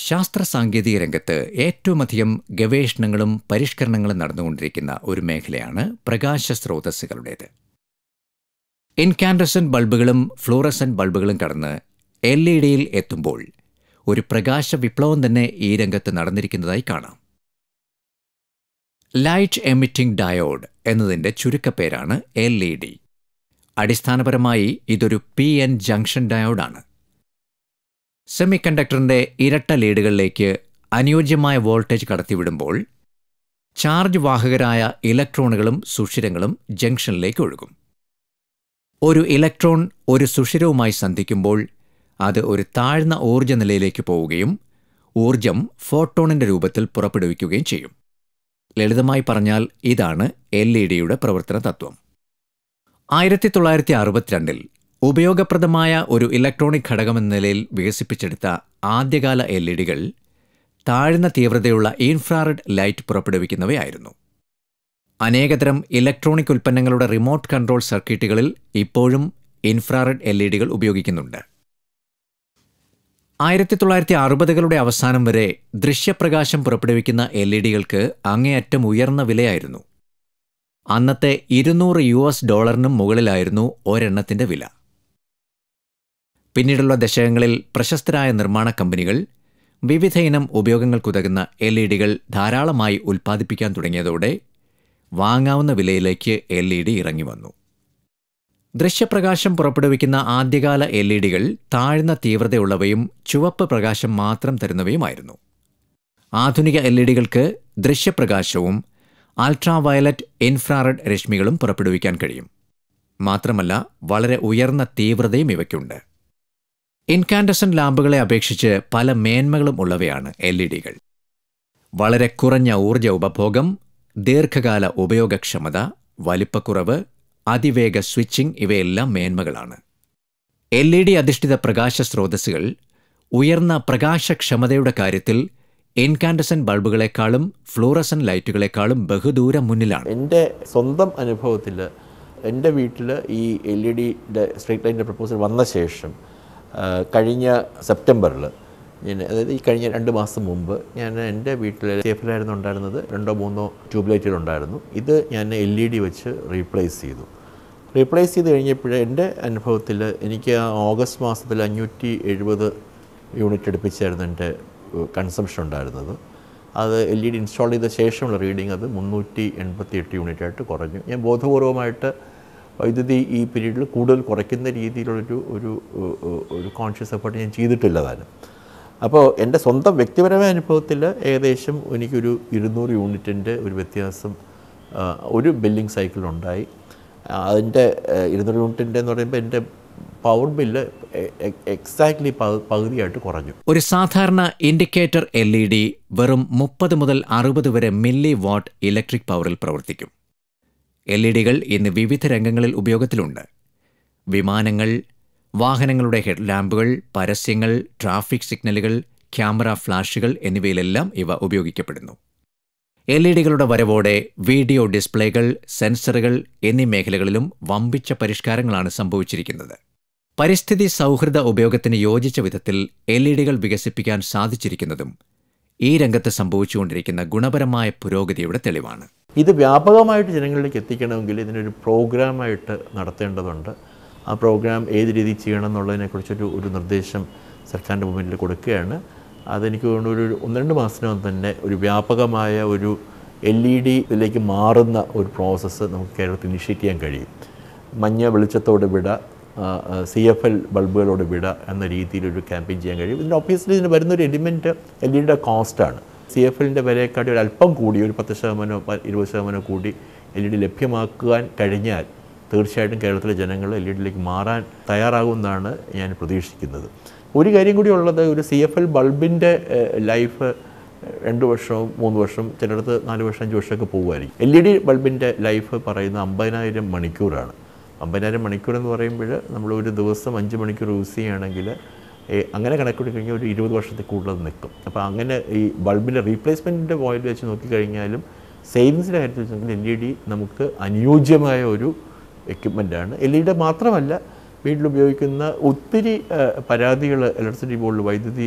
ശാസ്ത്ര സാങ്കേതിക രംഗത്ത് ഏറ്റവുമധികം ഗവേഷണങ്ങളും പരിഷ്കരണങ്ങളും നടന്നുകൊണ്ടിരിക്കുന്ന ഒരു മേഖലയാണ് പ്രകാശ സ്രോതസ്സുകളുടേത്. ഇൻകാൻഡസെന്റ് ബൾബുകളും ഫ്ലൂറസെന്റ് ബൾബുകളും കടന്ന് LED-യിൽ എത്തുമ്പോൾ ഒരു പ്രകാശ വിപ്ലവം തന്നെ ഈ രംഗത്ത് നടന്നിരിക്കുന്നതായി കാണാം. ലൈറ്റ് എമിറ്റിംഗ് ഡയോഡ് എന്നതിൻ്റെ ചുരുക്കപ്പേരാണ് LED. അടിസ്ഥാനപരമായി ഇതൊരു PN ജംഗ്ഷൻ ഡയോഡാണ്. സെമികണ്ടക്ടറിൻ്റെ ഇരട്ട ലീഡുകളിലേക്ക് അനുയോജ്യമായ വോൾട്ടേജ് കടത്തിവിടുമ്പോൾ ചാർജ് വാഹകരായ ഇലക്ട്രോണുകളും സുഷിരങ്ങളും ജംഗ്ഷനിലേക്ക് ഒഴുകും. ഒരു ഇലക്ട്രോൺ ഒരു സുഷിരവുമായി സന്ധിക്കുമ്പോൾ അത് ഒരു താഴ്ന്ന ഊർജ്ജ നിലയിലേക്ക് പോവുകയും ഊർജ്ജം ഫോട്ടോണിൻ്റെ രൂപത്തിൽ പുറപ്പെടുവിക്കുകയും ചെയ്യും. ലളിതമായി പറഞ്ഞാൽ ഇതാണ് LED-യുടെ പ്രവർത്തന തത്വം. 1962-ൽ ഉപയോഗപ്രദമായ ഒരു ഇലക്ട്രോണിക് ഘടകമെന്ന നിലയിൽ വികസിപ്പിച്ചെടുത്ത ആദ്യകാല LED-കൾ താഴ്ന്ന തീവ്രതയുള്ള ഇൻഫ്രാറെഡ് ലൈറ്റ് പുറപ്പെടുവിക്കുന്നവയായിരുന്നു. അനേകതരം ഇലക്ട്രോണിക് ഉൽപ്പന്നങ്ങളുടെ റിമോട്ട് കൺട്രോൾ സർക്യൂട്ടുകളിൽ ഇപ്പോഴും ഇൻഫ്രാറെഡ് LED-കൾ ഉപയോഗിക്കുന്നുണ്ട്. 1960-കളുടെ അവസാനം വരെ ദൃശ്യപ്രകാശം പുറപ്പെടുവിക്കുന്ന LED-കൾക്ക് അങ്ങേയറ്റം ഉയർന്ന വിലയായിരുന്നു. അന്നത്തെ $200 മുകളിലായിരുന്നു ഒരെണ്ണത്തിന്റെ വില. പിന്നീടുള്ള ദശകങ്ങളിൽ പ്രശസ്തരായ നിർമ്മാണ കമ്പനികൾ വിവിധ ഇനം ഉപയോഗങ്ങൾക്കുതകുന്ന LED-കൾ ധാരാളമായി ഉൽപ്പാദിപ്പിക്കാൻ തുടങ്ങിയതോടെ വാങ്ങാവുന്ന വിലയിലേക്ക് LED ഇറങ്ങി വന്നു. ദൃശ്യപ്രകാശം പുറപ്പെടുവിക്കുന്ന ആദ്യകാല LED-കൾ താഴ്ന്ന തീവ്രതയുള്ളവയും ചുവപ്പ് പ്രകാശം മാത്രം തരുന്നവയുമായിരുന്നു. ആധുനിക LED-കൾക്ക് ദൃശ്യപ്രകാശവും അൾട്രാവയലറ്റ് ഇൻഫ്രാറെഡ് രശ്മികളും പുറപ്പെടുവിക്കാൻ കഴിയും. മാത്രമല്ല വളരെ ഉയർന്ന തീവ്രതയും ഇവയ്ക്കുണ്ട്. ഇൻകാൻഡസെന്റ് ലാമ്പുകളെ അപേക്ഷിച്ച് പല മേന്മകളും ഉള്ളവയാണ് LED-കൾ. വളരെ കുറഞ്ഞ ഊർജ്ജ ഉപഭോഗം, ദീർഘകാല ഉപയോഗക്ഷമത, വലിപ്പക്കുറവ്, അതിവേഗ സ്വിച്ചിംഗ് ഇവയെല്ലാം മേന്മകളാണ്. LED അധിഷ്ഠിത പ്രകാശ സ്രോതസ്സുകൾ ഉയർന്ന പ്രകാശക്ഷമതയുടെ കാര്യത്തിൽ ഇൻകാൻഡസെന്റ് ബൾബുകളെക്കാളും ഫ്ലൂറസെന്റ് ലൈറ്റുകളെക്കാളും ബഹുദൂരം മുന്നിലാണ്. എൻ്റെ സ്വന്തം അനുഭവത്തിൽ എൻ്റെ വീട്ടിൽ ഈ LED-യുടെ സ്ട്രീറ്റ് ലൈറ്റിൻ്റെ പ്രപ്പോസൽ വന്ന ശേഷം കഴിഞ്ഞ സെപ്റ്റംബറിൽ അതായത് ഈ കഴിഞ്ഞ 2 മാസം മുമ്പ് ഞാൻ എൻ്റെ വീട്ടിൽ സേഫിലായിരുന്നു ഉണ്ടായിരുന്നത് 2-3 ട്യൂബ് ലൈറ്റുകളുണ്ടായിരുന്നു. ഇത് ഞാൻ LED വെച്ച് റീപ്ലേസ് ചെയ്ത് കഴിഞ്ഞപ്പോൾ എൻ്റെ അനുഭവത്തിൽ എനിക്ക് ഓഗസ്റ്റ് മാസത്തിൽ 570 യൂണിറ്റ് അടുപ്പിച്ചായിരുന്നു എൻ്റെ കൺസംഷൻ ഉണ്ടായിരുന്നത്. അത് LED ഇൻസ്റ്റാൾ ചെയ്ത ശേഷമുള്ള റീഡിങ് അത് 388 യൂണിറ്റായിട്ട് കുറഞ്ഞു. ഞാൻ ബോധപൂർവമായിട്ട് വൈദ്യുതി ഈ പീരീഡിൽ കൂടുതൽ കുറയ്ക്കുന്ന രീതിയിലുള്ളൊരു ഒരു കോൺഷ്യസ് എഫേർട്ട് ഞാൻ ചെയ്തിട്ടില്ല താനും. അപ്പോൾ എൻ്റെ സ്വന്തം വ്യക്തിപരമായ അനുഭവത്തിൽ ഏകദേശം എനിക്കൊരു 200 യൂണിറ്റിൻ്റെ ഒരു വ്യത്യാസം ഒരു ബില്ലിംഗ് സൈക്കിളുണ്ടായി. അതിൻ്റെ 200 യൂണിറ്റിൻ്റെ എന്ന് പറയുമ്പോൾ എൻ്റെ പവർ ബില്ല് എക്സാക്ട്ലി പകുതിയായിട്ട് കുറഞ്ഞു. ഒരു സാധാരണ ഇൻഡിക്കേറ്റർ LED വെറും 30 മുതൽ 60 വരെ മില്ലി വാട്ട് ഇലക്ട്രിക് പവറിൽ പ്രവർത്തിക്കും. LED-കൾ ഇന്ന് വിവിധ രംഗങ്ങളിൽ ഉപയോഗത്തിലുണ്ട്. വിമാനങ്ങൾ, വാഹനങ്ങളുടെ ഹെഡ് ലാമ്പുകൾ, പരസ്യങ്ങൾ, ട്രാഫിക് സിഗ്നലുകൾ, ക്യാമറ ഫ്ലാഷുകൾ എന്നിവയിലെല്ലാം ഇവ ഉപയോഗിക്കപ്പെടുന്നു. LED-കളുടെ വരവോടെ വീഡിയോ ഡിസ്പ്ലേകൾ, സെൻസറുകൾ എന്നീ മേഖലകളിലും വമ്പിച്ച പരിഷ്കാരങ്ങളാണ് സംഭവിച്ചിരിക്കുന്നത്. പരിസ്ഥിതി സൗഹൃദ ഉപയോഗത്തിന് യോജിച്ച വിധത്തിൽ LED-കൾ വികസിപ്പിക്കാൻ സാധിച്ചിരിക്കുന്നതും ഈ രംഗത്ത് സംഭവിച്ചുകൊണ്ടിരിക്കുന്ന ഗുണപരമായ പുരോഗതിയുടെ തെളിവാണ്. ഇത് വ്യാപകമായിട്ട് ജനങ്ങളിലേക്ക് എത്തിക്കണമെങ്കിൽ ഇതിനൊരു പ്രോഗ്രാമായിട്ട് നടത്തേണ്ടതുണ്ട്. ആ പ്രോഗ്രാം ഏത് രീതിയിൽ ചെയ്യണം എന്നുള്ളതിനെക്കുറിച്ചൊരു നിർദ്ദേശം സർക്കാരിൻ്റെ മുമ്പിൽ കൊടുക്കുകയാണ്. അതെനിക്ക് തോന്നുന്നു ഒരു 1-2 മാസത്തിനകം തന്നെ ഒരു വ്യാപകമായ ഒരു LED-യിലേക്ക് മാറുന്ന ഒരു പ്രോസസ്സ് നമുക്ക് കേരളത്തിൽ ഇനിഷ്യേറ്റ് ചെയ്യാൻ കഴിയും. മഞ്ഞ വെളിച്ചത്തോട് വിട, CFL ബൾബുകളോട് വിട എന്ന രീതിയിലൊരു ക്യാമ്പയിൻ ചെയ്യാൻ കഴിയും. ഇതിന് ഒബ്വിയസ്ലി ഇതിന് വരുന്നൊരു എലിമെൻറ്റ് LED-യുടെ കോസ്റ്റാണ്. CFL-ൻ്റെ വിലയെക്കാട്ടി ഒരു അല്പം കൂടി ഒരു 10% 20% കൂടി LED ലഭ്യമാക്കുവാൻ കഴിഞ്ഞാൽ തീർച്ചയായിട്ടും കേരളത്തിലെ ജനങ്ങൾ LED-യിലേക്ക് മാറാൻ തയ്യാറാകുമെന്നാണ് ഞാൻ പ്രതീക്ഷിക്കുന്നത്. ഒരു കാര്യം കൂടി ഉള്ളത്, ഒരു CFL ബൾബിൻ്റെ ലൈഫ് 2 വർഷവും 3 വർഷം, ചിലയിടത്ത് 4 വർഷം 5 വർഷമൊക്കെ പോകുമായിരിക്കും. LED ബൾബിൻ്റെ ലൈഫ് പറയുന്നത് 50,000 മണിക്കൂറാണ്. 50,000 മണിക്കൂർ എന്ന് പറയുമ്പോൾ നമ്മൾ ഒരു ദിവസം 5 മണിക്കൂർ യൂസ് ചെയ്യുകയാണെങ്കിൽ അങ്ങനെ കണക്കൂടി കഴിഞ്ഞാൽ ഒരു 20 വർഷത്തിൽ കൂടുതൽ നിൽക്കും. അപ്പോൾ അങ്ങനെ ഈ ബൾബിൻ്റെ റീപ്ലേസ്മെൻറ്റിൻ്റെ പോയിന്റ് വെച്ച് നോക്കിക്കഴിഞ്ഞാലും സേവിങ്സിൻ്റെ കാര്യത്തിൽ വെച്ചാൽ LED നമുക്ക് അനുയോജ്യമായ ഒരു എക്യുപ്മെൻറ്റാണ്. LED മാത്രമല്ല, വീട്ടിലുപയോഗിക്കുന്ന ഒത്തിരി പരാതികൾ ഇലക്ട്രിസിറ്റി ബോർഡിൽ വൈദ്യുതി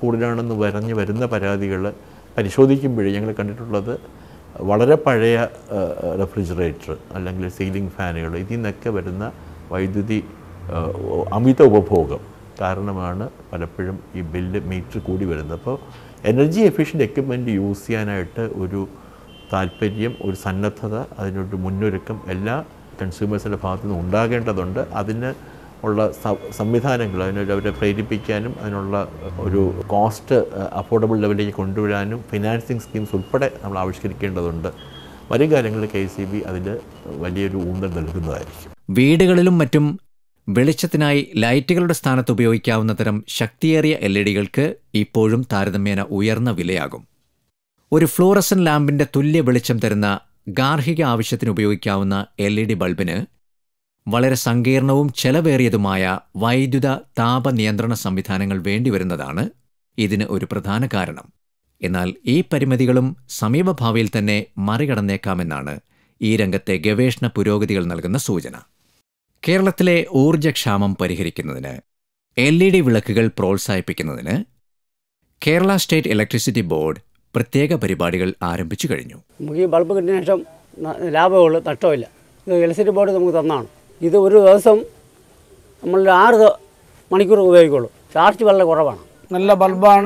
കൂടുതലാണെന്ന് വരുന്ന പരാതികൾ പരിശോധിക്കുമ്പോഴേ ഞങ്ങൾ കണ്ടിട്ടുള്ളത് വളരെ പഴയ റെഫ്രിജറേറ്റർ അല്ലെങ്കിൽ സീലിംഗ് ഫാനുകൾ ഇതിൽ നിന്നൊക്കെ വരുന്ന വൈദ്യുതി അമിത ഉപഭോഗം കാരണമാണ് പലപ്പോഴും ഈ മീറ്റർ കൂടി വരുന്നത്. അപ്പോൾ എനർജി എഫിഷ്യൻ്റ് എക്യുപ്മെൻറ്റ് യൂസ് ചെയ്യാനായിട്ട് ഒരു താല്പര്യം, ഒരു സന്നദ്ധത, അതിനൊരു മുന്നൊരുക്കം എല്ലാ കൺസ്യൂമേഴ്സിൻ്റെ ഭാഗത്തു നിന്ന് ഉണ്ടാകേണ്ടതുണ്ട്. അതിന് ഉള്ള സംവിധാനങ്ങൾ അവരെ പ്രേരിപ്പിക്കാനും അതിനുള്ള ഒരു കോസ്റ്റ് അഫോർഡബിൾ ലെവലിലേക്ക് കൊണ്ടുവരാനും ഫിനാൻസിങ് സ്കീംസ് ഉൾപ്പെടെ നമ്മൾ ആവിഷ്കരിക്കേണ്ടതുണ്ട്. വരും കാലങ്ങളിൽ KCB അതിൽ വലിയൊരു ഊന്നൽ നൽകുന്നതായിരിക്കും. വീടുകളിലും മറ്റും വെളിച്ചത്തിനായി ലൈറ്റുകളുടെ സ്ഥാനത്ത് ഉപയോഗിക്കാവുന്ന തരം ശക്തിയേറിയ LED-കൾക്ക് ഇപ്പോഴും താരതമ്യേന ഉയർന്ന വിലയാകും. ഒരു ഫ്ലൂറസൻ ലാമ്പിന്റെ തുല്യ വെളിച്ചം തരുന്ന ഗാർഹിക ആവശ്യത്തിന് ഉപയോഗിക്കാവുന്ന LED ബൾബിന് വളരെ സങ്കീർണവും ചെലവേറിയതുമായ വൈദ്യുത താപ നിയന്ത്രണ സംവിധാനങ്ങൾ വേണ്ടിവരുന്നതാണ് ഇതിന് ഒരു പ്രധാന കാരണം. എന്നാൽ ഈ പരിമിതികളും സമീപഭാവിയിൽ തന്നെ മറികടന്നേക്കാമെന്നാണ് ഈ രംഗത്തെ ഗവേഷണ പുരോഗതികൾ നൽകുന്ന സൂചന. കേരളത്തിലെ ഊർജ്ജക്ഷാമം പരിഹരിക്കുന്നതിന് LED വിളക്കുകൾ പ്രോത്സാഹിപ്പിക്കുന്നതിന് കേരള സ്റ്റേറ്റ് ഇലക്ട്രിസിറ്റി ബോർഡ് പ്രത്യേക പരിപാടികൾ ആരംഭിച്ചു കഴിഞ്ഞു. ഈ ബൾബ് കിട്ടിയ ശേഷം ലാഭമുള്ളൂ, നഷ്ടമില്ല. ഇത് ഇലക്ട്രിസിറ്റി ബോർഡ് നമുക്ക് തന്നാണ്. ഇത് ഒരു ദിവസം നമ്മൾ 6 മണിക്കൂർ ഉപയോഗിക്കുള്ളൂ. ചാർജ് വളരെ കുറവാണ്. നല്ല ബൾബാണ്.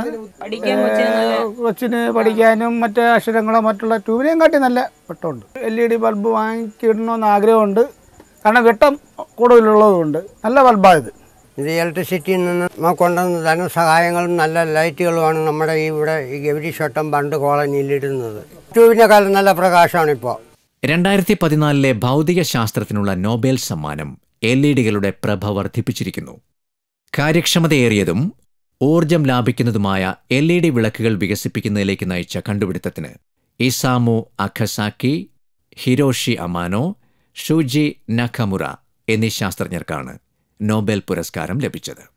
കൊച്ചിന് പഠിക്കാനും മറ്റേ അക്ഷരങ്ങളോ മറ്റുള്ള ട്യൂബിനെയും കാട്ടി നല്ല വെട്ടമുണ്ട്. LED ബൾബ് വാങ്ങിക്കിടണമെന്ന് ആഗ്രഹമുണ്ട്. കാരണം വെട്ടം കൂടുതലുള്ളതുകൊണ്ട് നല്ല ബൾബാണ് ഇത്. ഇത് ഇലക്ട്രിസിറ്റിയിൽ നിന്ന് നമുക്കുണ്ടെന്ന് ധനസഹായങ്ങളും നല്ല ലൈറ്റുകളുമാണ് നമ്മുടെ ഇവിടെ ഈ ഗൗരീശോട്ടം ബണ്ട് കോളനിയിലിടുന്നത്. ട്യൂബിനെക്കാളും നല്ല പ്രകാശമാണിപ്പോൾ. 2014 ഭൗതിക ശാസ്ത്രത്തിനുള്ള നോബൽ സമ്മാനം LED-കളുടെ പ്രഭ വർദ്ധിപ്പിച്ചിരിക്കുന്നു. കാര്യക്ഷമതയേറിയതും ഊർജം ലാഭിക്കുന്നതുമായ LED വിളക്കുകൾ വികസിപ്പിക്കുന്നതിലേക്ക് നയിച്ച കണ്ടുപിടുത്തത്തിന് ഇസാമു അഖസാക്കി, ഹിരോഷി അമാനോ, ഷൂജി നഖമുറ എന്നീ ശാസ്ത്രജ്ഞർക്കാണ് നോബൽ പുരസ്കാരം ലഭിച്ചത്.